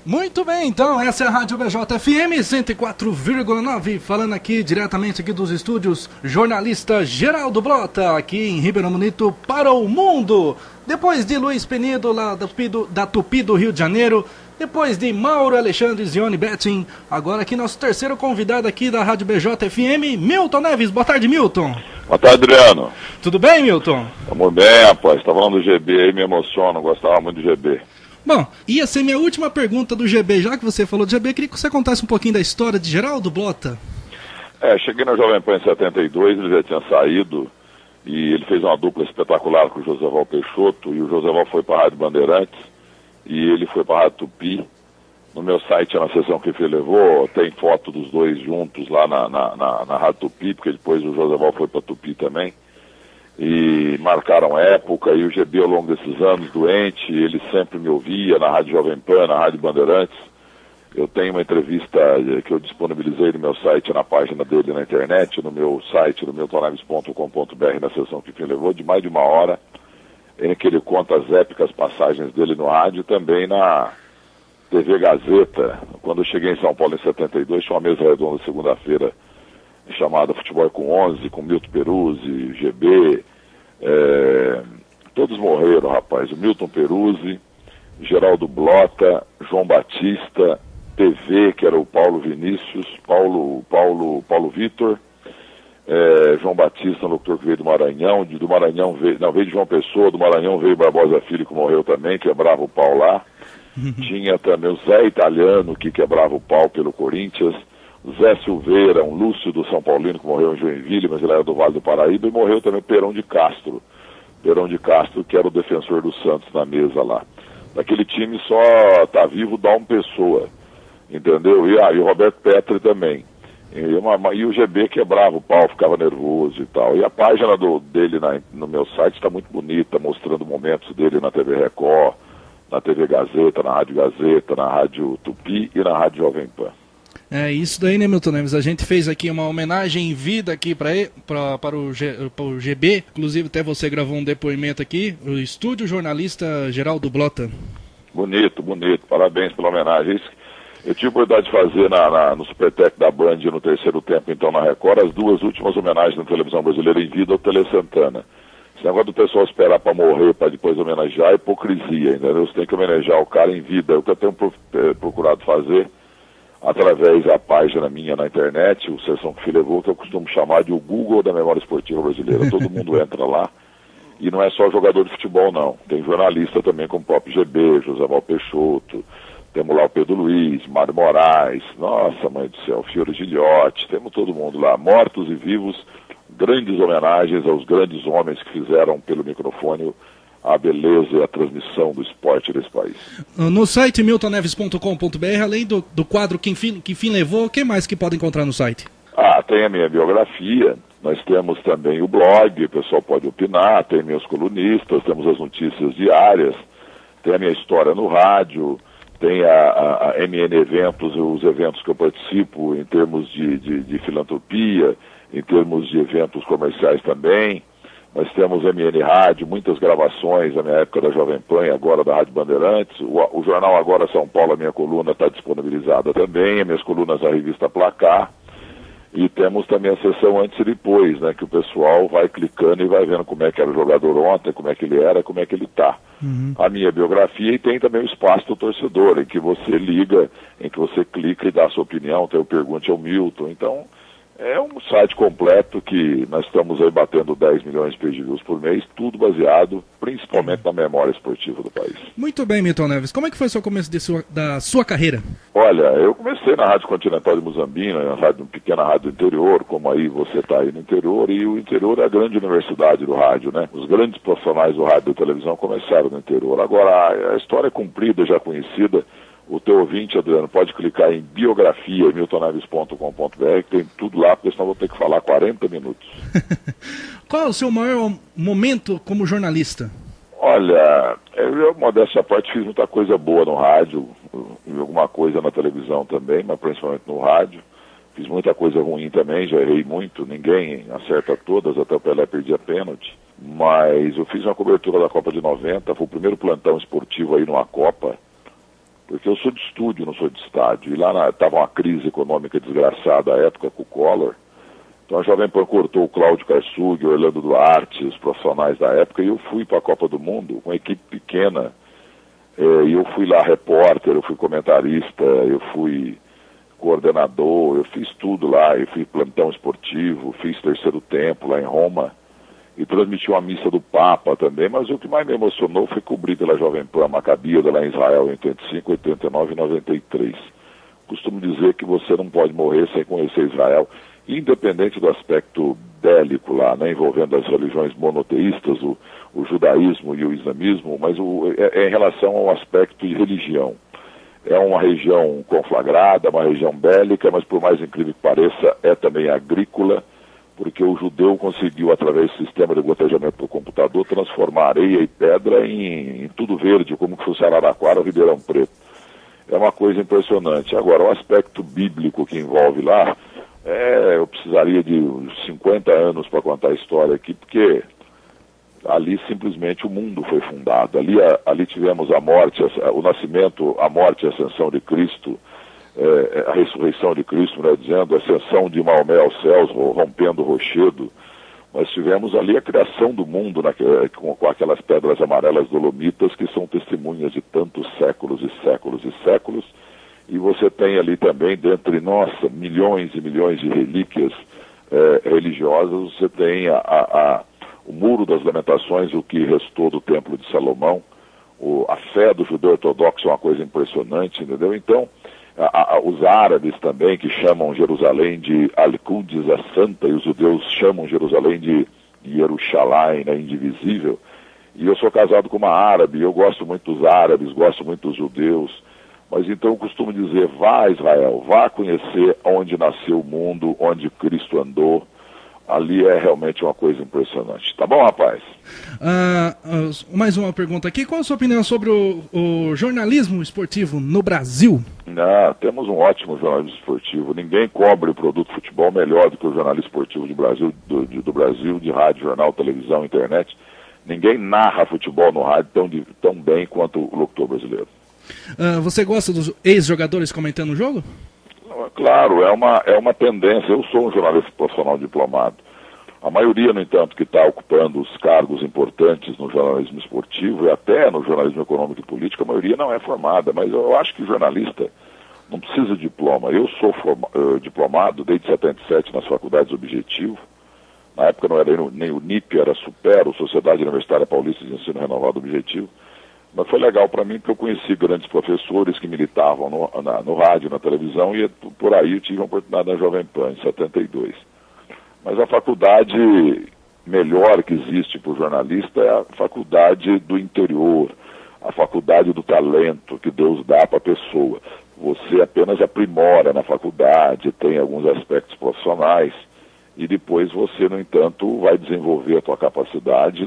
Muito bem, então, essa é a Rádio BJ-FM 104,9, falando aqui diretamente aqui dos estúdios, jornalista Geraldo Blota, aqui em Ribeirão Bonito para o mundo. Depois de Luiz Penido, lá da Tupi do Rio de Janeiro, depois de Mauro Alexandre Zione Betting, agora aqui nosso terceiro convidado aqui da Rádio BJ-FM, Milton Neves. Boa tarde, Milton. Boa tarde, Adriano. Tudo bem, Milton? Tamo bem, rapaz. Tá falando do GB aí, me emociono, gostava muito do GB. Bom, ia ser minha última pergunta do GB, já que você falou do GB, queria que você contasse um pouquinho da história de Geraldo Blota. Cheguei na Jovem Pan em 72, ele já tinha saído, e ele fez uma dupla espetacular com o Joséval Peixoto, e o Joséval foi para a Rádio Bandeirantes, e ele foi para a Rádio Tupi. No meu site, na seção que ele levou, tem foto dos dois juntos lá na Rádio Tupi, porque depois o Joséval foi para a Tupi também. E marcaram época, e o GB ao longo desses anos doente, ele sempre me ouvia na Rádio Jovem Pan, na Rádio Bandeirantes. Eu tenho uma entrevista que eu disponibilizei no meu site, na página dele na internet, no meu site, no miltonaves.com.br, na sessão que levou, de mais de 1 hora, em que ele conta as épicas passagens dele no rádio e também na TV Gazeta. Quando eu cheguei em São Paulo em 72, tinha uma mesa redonda segunda-feira, chamada Futebol com 11, com Milton Peruzzi, GB, todos morreram, rapaz. O Milton Peruzzi, Geraldo Blota, João Batista, TV, que era o Paulo Vinícius, Paulo Vitor, João Batista, locutor que veio do Maranhão, veio de João Pessoa, do Maranhão veio Barbosa Filho, que morreu também, quebrava o pau lá. Tinha também o Zé Italiano, que quebrava o pau pelo Corinthians. Zé Silveira, um Lúcio do São Paulino, que morreu em Joinville, mas ele era do Vale do Paraíba, e morreu também Perão de Castro, que era o defensor do Santos na mesa lá. Daquele time só tá vivo Dalmo Pessoa, entendeu? E o Roberto Petri também. E o GB quebrava o pau, ficava nervoso e tal. E a página dele no meu site está muito bonita, mostrando momentos dele na TV Record, na TV Gazeta, na Rádio Tupi e na Rádio Jovem Pan. É isso daí, né, Milton Neves? A gente fez aqui uma homenagem em vida aqui para o GB, inclusive até você gravou um depoimento aqui, o estúdio jornalista Geraldo Blota. Bonito, parabéns pela homenagem. Eu tive a oportunidade de fazer no Supertec da Band no terceiro tempo, então, na Record, as 2 últimas homenagens na televisão brasileira em vida ao Tele Santana. Esse negócio do pessoal esperar para morrer, para depois homenagear, é hipocrisia, entendeu? Você tem que homenagear o cara em vida. É o que eu tenho procurado fazer através da página minha na internet, o Sessão que levou, que eu costumo chamar de o Google da memória esportiva brasileira. Todo mundo entra lá, e não é só jogador de futebol, não. Tem jornalista também, como o próprio GB, Joséval Peixoto, temos lá o Pedro Luiz, Mário Moraes, nossa mãe do céu, Fiore Giliotti, temos todo mundo lá, mortos e vivos, grandes homenagens aos grandes homens que fizeram pelo microfone a beleza e a transmissão do esporte desse país. No site miltoneves.com.br, além do quadro Que Fim Levou, o que mais que pode encontrar no site? Tem a minha biografia, nós temos também o blog, o pessoal pode opinar, tem meus colunistas, temos as notícias diárias, tem a minha história no rádio, tem a MN Eventos, os eventos que eu participo em termos de filantropia, em termos de eventos comerciais também. Nós temos MN Rádio, muitas gravações, na minha época da Jovem Pan e agora da Rádio Bandeirantes. O jornal Agora São Paulo, a minha coluna está disponibilizada também, as minhas colunas da revista Placar. E temos também a sessão antes e depois, né, que o pessoal vai clicando e vai vendo como é que era o jogador ontem, como é que ele era, como é que ele está. A minha biografia, e tem também o espaço do torcedor, em que você liga, em que você clica e dá a sua opinião, tem o Pergunte ao Milton. Então, é um site completo que nós estamos aí batendo 10 milhões de page views por mês, tudo baseado principalmente na memória esportiva do país. Muito bem, Milton Neves. Como é que foi o seu começo da sua carreira? Olha, eu comecei na Rádio Continental de Muzambinho, uma pequena rádio do interior, como aí você está aí no interior, e o interior é a grande universidade do rádio, né? Os grandes profissionais do rádio e da televisão começaram no interior. Agora, a história é comprida, já conhecida. O teu ouvinte, Adriano, pode clicar em biografia, miltonaves.com.br, que tem tudo lá, porque senão eu vou ter que falar 40 minutos. Qual é o seu maior momento como jornalista? Olha, eu, modéstia à parte, fiz muita coisa boa no rádio, e alguma coisa na televisão também, mas principalmente no rádio. Fiz muita coisa ruim também, já errei muito, ninguém acerta todas, até o Pelé perdia pênalti. Mas eu fiz uma cobertura da Copa de 90, foi o primeiro plantão esportivo aí numa Copa, porque eu sou de estúdio, não sou de estádio. E lá estava uma crise econômica desgraçada à época com o Collor. Então a Jovem Pan cortou o Cláudio Karsug, o Orlando Duarte, os profissionais da época, e eu fui para a Copa do Mundo com uma equipe pequena. E eu fui lá repórter, eu fui comentarista, eu fui coordenador, eu fiz tudo lá, eu fiz plantão esportivo, fiz terceiro tempo lá em Roma, e transmiti uma missa do Papa também, mas o que mais me emocionou foi cobrir pela Jovem Pan a Maccabiade lá em Israel em 85, 89 e 93. Costumo dizer que você não pode morrer sem conhecer Israel, independente do aspecto bélico lá, né, envolvendo as religiões monoteístas, o judaísmo e o islamismo, mas é em relação ao aspecto de religião. É uma região conflagrada, uma região bélica, mas por mais incrível que pareça, é também agrícola, porque o judeu conseguiu, através do sistema de gotejamento por computador, transformar areia e pedra em tudo verde, como que fosse Araraquara ou Ribeirão Preto. É uma coisa impressionante. Agora, o aspecto bíblico que envolve lá, eu precisaria de uns 50 anos para contar a história aqui, porque ali simplesmente o mundo foi fundado. Ali tivemos a morte, o nascimento, a morte e a ascensão de Cristo, a ressurreição de Cristo, né, dizendo, a ascensão de Maomé aos céus, rompendo o rochedo. Nós tivemos ali a criação do mundo com aquelas pedras amarelas dolomitas que são testemunhas de tantos séculos e séculos e séculos. E você tem ali também, dentre, milhões e milhões de relíquias religiosas, você tem o Muro das Lamentações, o que restou do Templo de Salomão. A fé do judeu ortodoxo é uma coisa impressionante, entendeu? Então, os árabes também, que chamam Jerusalém de Al-Quds, a Santa, e os judeus chamam Jerusalém de Jerusalém, né, indivisível. E eu sou casado com uma árabe, eu gosto muito dos árabes, gosto muito dos judeus. Mas então eu costumo dizer, vá a Israel, vá conhecer onde nasceu o mundo, onde Cristo andou. Ali é realmente uma coisa impressionante. Tá bom, rapaz? Mais uma pergunta aqui. Qual a sua opinião sobre o jornalismo esportivo no Brasil? Temos um ótimo jornalismo esportivo. Ninguém cobre o produto futebol melhor do que o jornalismo esportivo do Brasil, de rádio, jornal, televisão, internet. Ninguém narra futebol no rádio tão bem quanto o locutor brasileiro. Você gosta dos ex-jogadores comentando o jogo? Claro, é uma tendência. Eu sou um jornalista profissional diplomado. A maioria, no entanto, que está ocupando os cargos importantes no jornalismo esportivo e até no jornalismo econômico e político, a maioria não é formada. Mas eu acho que o jornalista não precisa de diploma. Eu sou diplomado desde 77 nas faculdades Objetivo. Na época não era nem o NIP, era Supero, Sociedade Universitária Paulista de Ensino Renovado Objetivo. Mas foi legal para mim porque eu conheci grandes professores que militavam no rádio, na televisão, e por aí eu tive a oportunidade na Jovem Pan, em 72. Mas a faculdade melhor que existe para o jornalista é a faculdade do interior, a faculdade do talento que Deus dá para a pessoa. Você apenas aprimora na faculdade, tem alguns aspectos profissionais, e depois você, no entanto, vai desenvolver a tua capacidade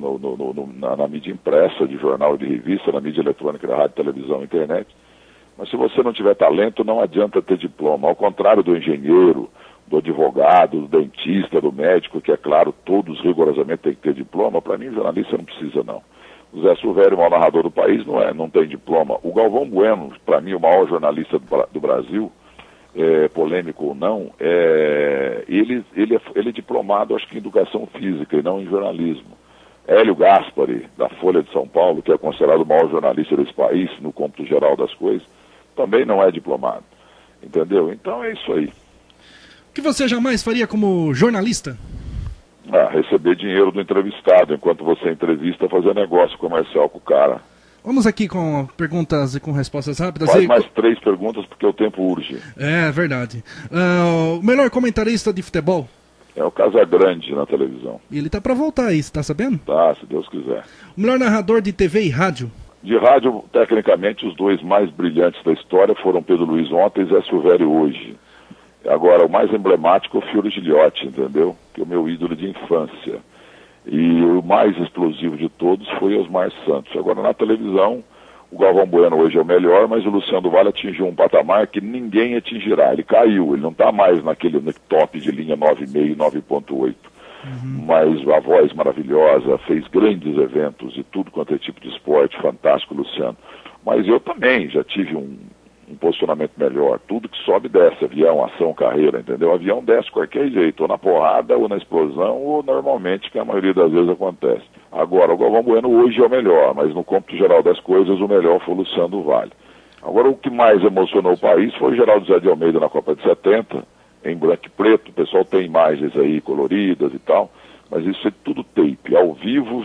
na mídia impressa, de jornal e de revista, na mídia eletrônica, na rádio, televisão, internet. Mas se você não tiver talento, não adianta ter diploma. Ao contrário do engenheiro, do advogado, do dentista, do médico, que é claro, todos rigorosamente têm que ter diploma, para mim, jornalista não precisa, não. O Zé Silvério, o maior narrador do país, não tem diploma. O Galvão Bueno, para mim, o maior jornalista do Brasil, polêmico ou não, ele é diplomado, acho que em educação física e não em jornalismo. Hélio Gaspari, da Folha de São Paulo, que é considerado o maior jornalista desse país, no cômputo geral das coisas, também não é diplomado. Entendeu? Então é isso aí. O que você jamais faria como jornalista? Receber dinheiro do entrevistado, enquanto você entrevista, fazer negócio comercial com o cara. Vamos aqui com perguntas e com respostas rápidas. Faz mais 3 perguntas porque o tempo urge. É verdade. O melhor comentarista de futebol? É o Casagrande na televisão. E ele tá para voltar aí, você tá sabendo? Tá, se Deus quiser. O melhor narrador de TV e rádio? De rádio, tecnicamente, os 2 mais brilhantes da história foram Pedro Luiz ontem e Zé Silvério hoje. Agora, o mais emblemático é o Fiore Giliotti, entendeu? Que é o meu ídolo de infância. E o mais explosivo de todos foi Osmar Santos. Agora, na televisão, o Galvão Bueno hoje é o melhor, mas o Luciano do Vale atingiu um patamar que ninguém atingirá. Ele caiu, ele não está mais no top de linha 9,5 e 9,8. Mas a voz maravilhosa, fez grandes eventos e tudo quanto é tipo de esporte, fantástico, Luciano. Mas eu também já tive um posicionamento melhor. Tudo que sobe desce, avião, ação, carreira, entendeu? O avião desce de qualquer jeito, ou na porrada, ou na explosão, ou normalmente, que a maioria das vezes acontece. Agora, o Galvão Bueno hoje é o melhor, mas no cômputo geral das coisas, o melhor foi o Luciano do Vale. Agora, o que mais emocionou o país foi o Geraldo Zé de Almeida na Copa de 70, em branco e preto. O pessoal tem imagens aí coloridas e tal, mas isso é tudo tape. Ao vivo,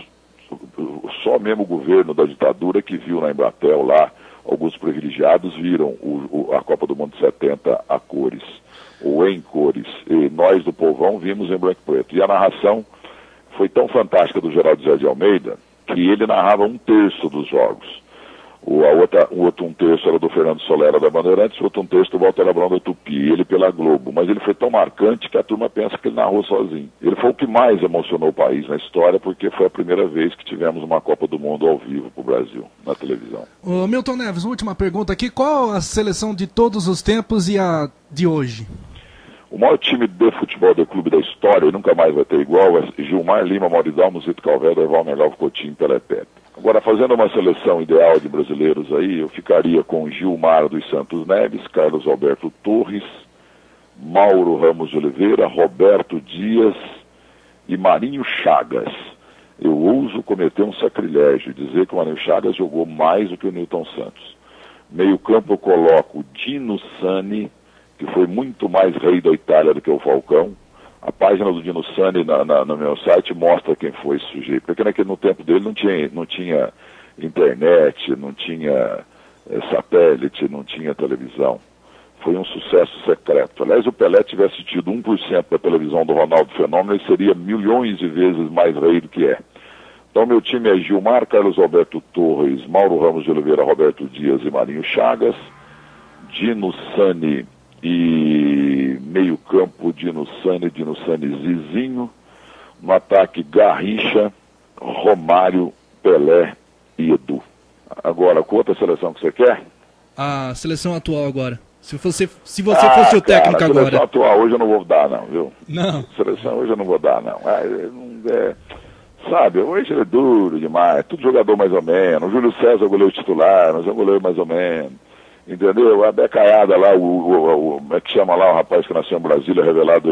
só mesmo o governo da ditadura que viu na Embratel lá, alguns privilegiados viram a Copa do Mundo de 70 a cores, ou em cores. E nós do povão vimos em branco e preto. E a narração foi tão fantástica do Geraldo Zé de Almeida que ele narrava 1/3 dos jogos. O outro 1/3 era do Fernando Solera da Bandeirantes, o outro 1/3 do Walter Abrão da Tupi, ele pela Globo. Mas ele foi tão marcante que a turma pensa que ele narrou sozinho. Ele foi o que mais emocionou o país na história, porque foi a primeira vez que tivemos uma Copa do Mundo ao vivo pro Brasil, na televisão. Ô, Milton Neves, última pergunta aqui. Qual a seleção de todos os tempos e a de hoje? O maior time de futebol do clube da história, e nunca mais vai ter igual, é Gilmar, Lima, Mauridão, Zito Calvé, Durval, Melhor, Coutinho, Pelé, Pepe. Agora, fazendo uma seleção ideal de brasileiros aí, eu ficaria com Gilmar dos Santos Neves, Carlos Alberto Torres, Mauro Ramos de Oliveira, Roberto Dias e Marinho Chagas. Eu ouso cometer um sacrilégio e dizer que o Marinho Chagas jogou mais do que o Nilton Santos. Meio campo eu coloco Dino Sani, que foi muito mais rei da Itália do que o Falcão. A página do Dino Sani no meu site mostra quem foi esse sujeito. Porque no tempo dele não tinha internet, não tinha satélite, não tinha televisão. Foi um sucesso secreto. Aliás, o Pelé tivesse tido 1% da televisão do Ronaldo Fenômeno, ele seria milhões de vezes mais rei do que é. Então, meu time é Gilmar, Carlos Alberto Torres, Mauro Ramos de Oliveira, Roberto Dias e Marinho Chagas, Dino Sani e meio campo Dino Sani, Zizinho, no ataque Garrincha, Romário, Pelé e Edu. Agora, qual outra seleção que você quer? A seleção atual agora. Se você fosse o técnico agora. A seleção atual hoje eu não vou dar não, viu? Não. Seleção hoje eu não vou dar não. Sabe, hoje é duro demais, tudo jogador mais ou menos. O Júlio César é o goleiro titular, mas é um goleiro mais ou menos. Entendeu? A becaiada lá, como é que chama lá o rapaz que nasceu em Brasília, revelado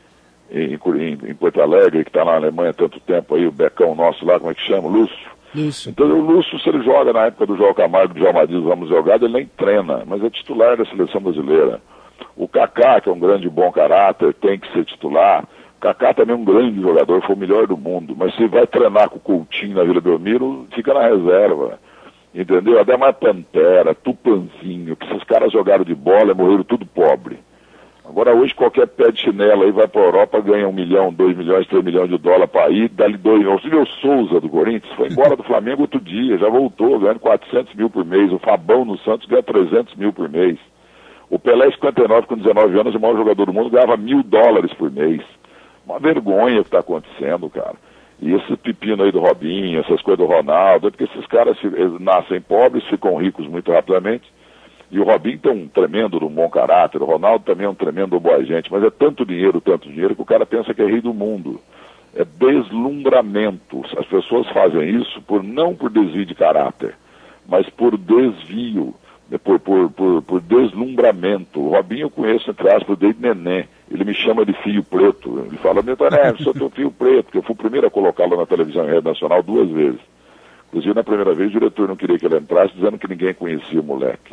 em Porto Alegre, que está na Alemanha há tanto tempo aí, o becão nosso lá, como é que chama? Lúcio. Então o Lúcio, se ele joga na época do João Camargo, do João Madiz, vamos jogar, ele nem treina, mas é titular da seleção brasileira. O Kaká, que é um grande bom caráter, tem que ser titular. O Kaká também é um grande jogador, foi o melhor do mundo, mas se vai treinar com o Coutinho na Vila Belmiro, fica na reserva. Entendeu? Ademar Pantera, Tupanzinho, que esses caras jogaram de bola e morreram tudo pobre. Agora hoje qualquer pé de chinelo aí vai para a Europa, ganha 1 milhão, 2 milhões, 3 milhões de dólares para ir, dá-lhe 2 milhões. Você viu o Souza do Corinthians? Foi embora do Flamengo outro dia, já voltou, ganhando 400 mil por mês. O Fabão no Santos ganha 300 mil por mês. O Pelé, 59, com 19 anos, o maior jogador do mundo, ganhava $1.000 por mês. Uma vergonha o que está acontecendo, cara. E esse pepino aí do Robinho, essas coisas do Ronaldo, é porque esses caras nascem pobres, ficam ricos muito rapidamente. E o Robinho tem um tremendo, um bom caráter, o Ronaldo também é um tremendo boa gente, mas é tanto dinheiro, que o cara pensa que é rei do mundo. É deslumbramento. As pessoas fazem isso não por desvio de caráter, mas por desvio, por deslumbramento. O Robinho eu conheço, entre aspas, desde neném. Ele me chama de fio preto. Ele fala, Milton Neves, sou teu fio preto, porque eu fui o primeiro a colocá-lo na televisão em rede nacional 2 vezes. Inclusive, na primeira vez, o diretor não queria que ele entrasse, dizendo que ninguém conhecia o moleque.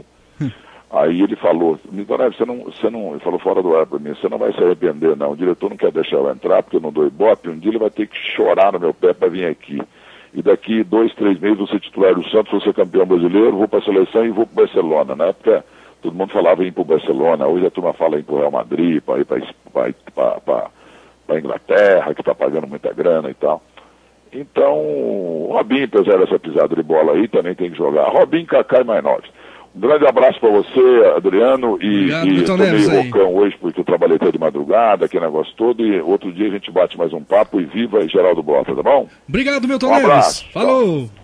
Aí ele falou, Milton Neves, ele falou fora do ar para mim, você não vai se arrepender não, o diretor não quer deixar eu entrar porque eu não dou ibope, um dia ele vai ter que chorar no meu pé para vir aqui. E daqui 2, 3 meses vou ser titular do Santos, vou ser campeão brasileiro, vou para a seleção e vou para o Barcelona. Na época, todo mundo falava em ir para o Barcelona, hoje a turma fala em ir para o Real Madrid, para ir para a Inglaterra, que está pagando muita grana e tal. Então, o Robinho, apesar dessa pisada de bola aí, também tem que jogar. Robinho, Kaká e mais 9. Um grande abraço para você, Adriano, e tô meio roucão hoje porque eu trabalhei até de madrugada, aquele negócio todo, e outro dia a gente bate mais um papo e viva Geraldo Blota, tá bom? Obrigado, Milton Neves. Abraço. Falou! Tchau.